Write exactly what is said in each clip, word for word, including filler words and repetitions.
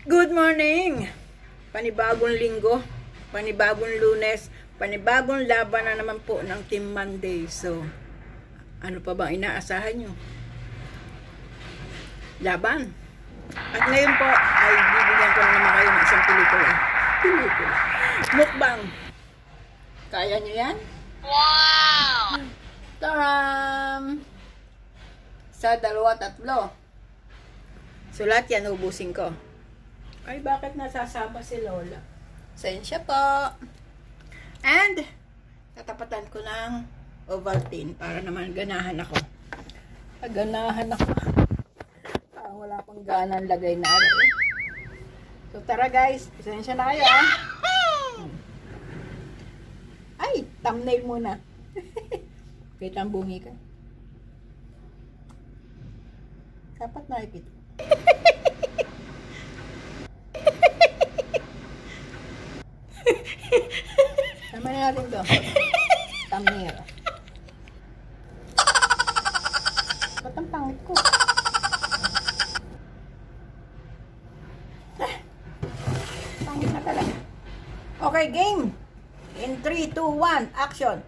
Good morning! Panibagong linggo, panibagong lunes, panibagong laban na naman po ng Team Monday. So, ano pa bang inaasahan nyo? Laban. At ngayon po, ay bibigyan ko na naman kayo ng isang pelikula. Pelikula. Mukbang. Kaya nyo yan? Wow! Taram! Sa dalawa, tatlo. So, lahat yan ubusin ko. Ay, bakit nasasama si Lola? Sensya po. And, tatapatan ko ng Ovaltine para naman ganahan ako. Ganahan ako. Parang wala pang ganang lagay na araw. So, tara guys. Sensya na kayo, ah. Ay, thumbnail muna. Kita ang bungi ka. Dapat nakikita. Sama na natin to. Thumbnail. Ba't ang pangit ko? Ah, pangit na talaga. Okay, game! In three, two, one, action!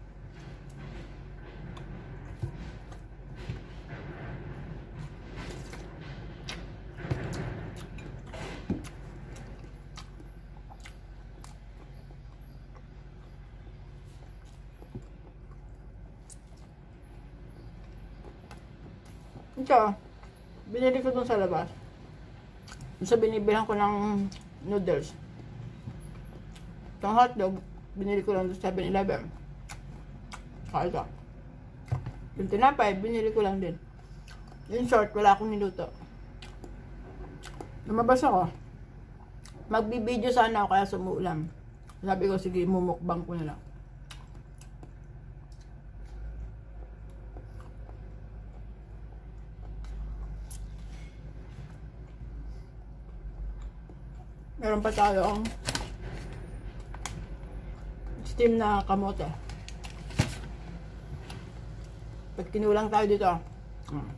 Ito, binili ko dun sa labas. Dun sa binibilang ko ng noodles. Itong hotdog, binili ko lang dun sa seven eleven. Saka ito. Yung tinapay, binili ko lang din. In short, wala akong niluto. Lumabas ako. Magbibideo sana ako kaya sumuulam. Sabi ko, sige, mumukbang ko na lang. Meron pa tayong steam na kamote. Pag kinulang tayo dito. Hmm.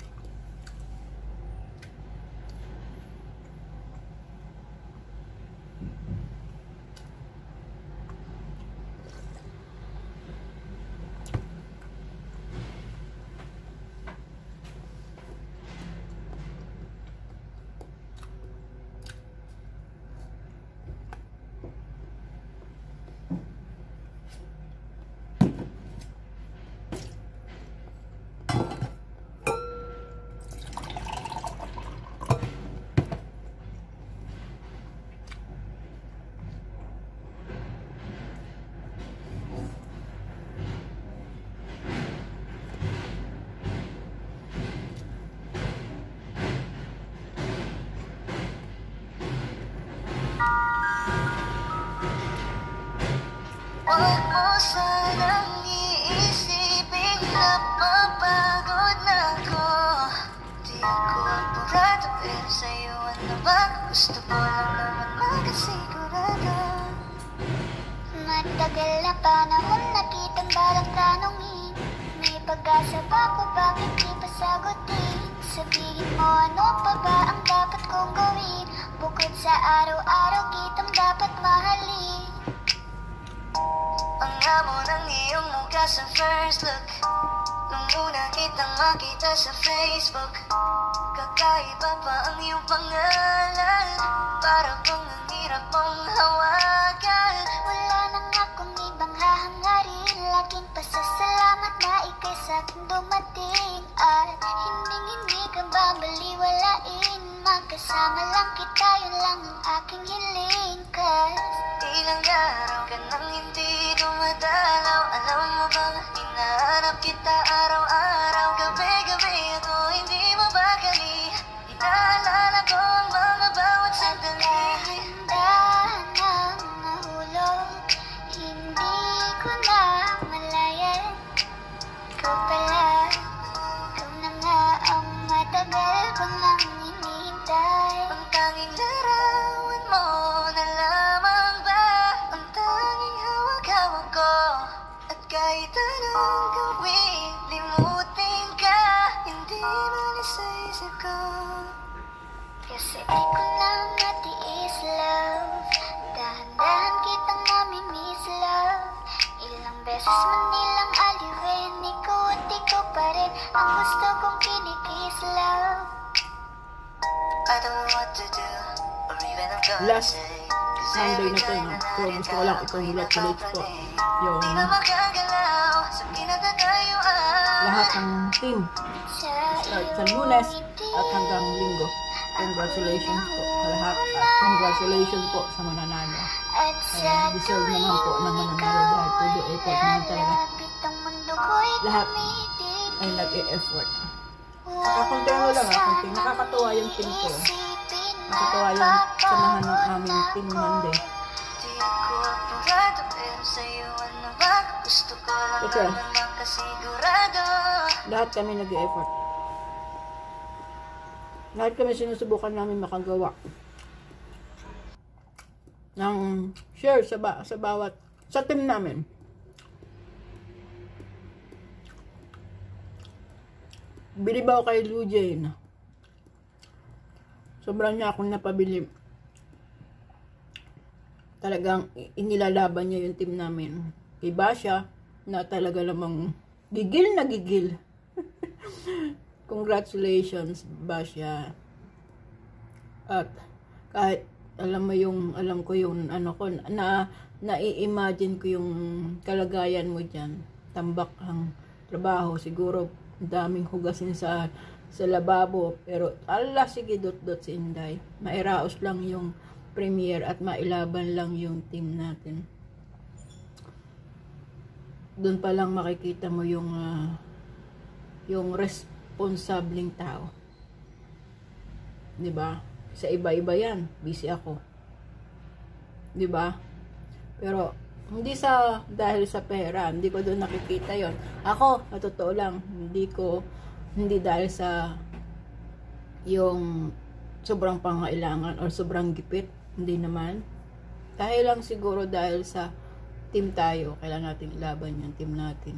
Huwag mo sanang iisipin na mapagod na ako. Di ako apurado pero sa'yo ano ba? Gusto ko lang naman makasigurado. Matagal na panahon na kitang balang tanongin. May pag-asa ba ko bakit di pa sagutin? Sabihin mo ano pa ba ang dapat kong gawin? Bukod sa araw-araw kitang dapat mahalin. Ang amo ng iyong mukha sa first look nung una kitang makita sa Facebook. Kakaiba pa ang iyong pangalan, para bang ang hirap mong hawakan. Wala nang akong ibang hahangarin, laging pasasalamat na ika'y sa'kin dumating. At hinding-hindi ka ba baliwalain, magkasama lang kita, yun lang ang aking hiling. Cause ilang araw ka nang hindi dumadalaw. Alam mo bang hinahanap kita araw-araw? Gabi-gabi ako hindi mabakali, inaalala ko ang mga bawat sandali. Dahan-dahan ang nahulog, hindi ko na malayan. Ikaw pala, ikaw na nga ang matagal ko nang hinihintay. Ang tanging larawan mo na lamang ba ang tanging hawak-hawak ko. At kahit anong gawin, limutin ka, hindi man sa isip ko. Kasi di ko na Boses man nilang aliwin, ikaw at ikaw pa rin ang gusto kong kinikislaw. I don't know what to do, or even I'm gonna Last say. Sunday na to, no? So, gusto ko lang i-congratulate po yung Di na magagalaw sa kinatagayuan. lahat ng team. Start sa Lunes at hanggang Linggo. Congratulations po sa lahat at congratulations po sa mananalo. At Kaya deserve naman po ng mananalo dahil todo effort naman talaga. Lahat ay nag-e-effort. Nakakontento lang ha, konting nakakatuwa yung team ko. Nakakatuwa yung samahan ng aming team Monday. Di ako apurado, pero sa'yo ano ba? Gusto ko lang Okay. naman makasigurado. Lahat kami nag-e-effort. Lahat kami sinusubukan namin makagawa ng share sa, ba sa bawat sa team namin. Bilib ako kay Lou Jane. Sobrang niya akong napabilib. Talagang inilalaban niya yung team namin. Kay Basha, na talaga namang gigil na gigil. Congratulations, Basha. At kahit alam mo yung, alam ko yung ano ko, na nai-imagine ko yung kalagayan mo dyan. Tambak ang trabaho, siguro daming hugasin sa sa lababo, pero ala sige dot dot si Inday. Mairaos lang yung premiere at mailaban lang yung team natin. Doon pa lang makikita mo yung uh, yung responsableng tao. 'Di ba? Sa iba-iba 'yan, busy ako. 'Di ba? Pero hindi sa dahil sa pera, hindi ko doon nakikita 'yon. Ako, sa totoo lang, hindi ko hindi dahil sa yung sobrang pangailangan or sobrang gipit, hindi naman. Dahil lang siguro dahil sa team tayo, kailangan natin ilaban yung team natin.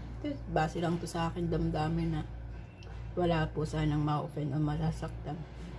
Base lang to sa akin damdamin na wala po sanang ma-offend o masasaktan.